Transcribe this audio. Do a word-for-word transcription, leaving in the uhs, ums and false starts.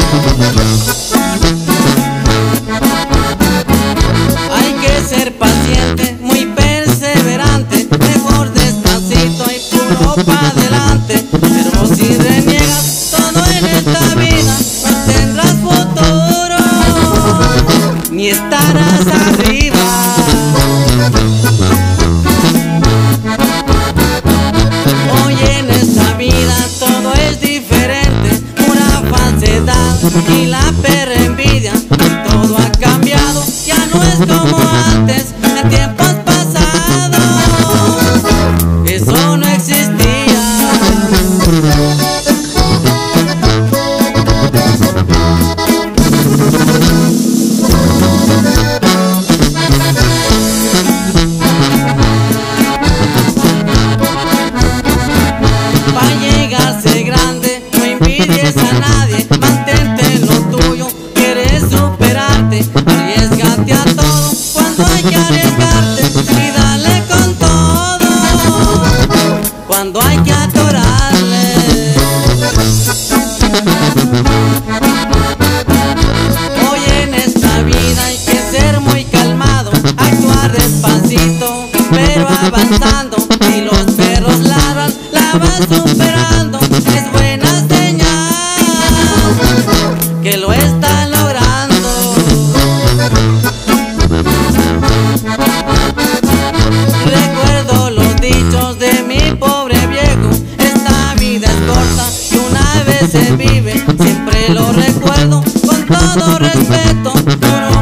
Hay que ser paciente, muy perseverante, mejor despacito y puro pa' adelante. Pero si reniegas todo en esta vida, no tendrás futuro, ni estarás arriba. Hoy en esta vida todo es diferente, pura falsedad y la perra envidia. Todo ha cambiado, ya no es como antes, en tiempos pasados eso no existía. Pa' llegarse grande, no envidies a nadie, mantente en lo tuyo, quieres superarte, arriesgate a todo cuando hay que arriesgarte y dale con todo cuando hay que atorarle. Hoy en esta vida hay que ser muy calmado, actuar despacito pero avanzando. Si los perros ladran, la vas superando, es buena señal que lo están logrando. Recuerdo los dichos de mi pobre viejo, esta vida es corta y una vez se vive, siempre lo recuerdo con todo respeto. Uno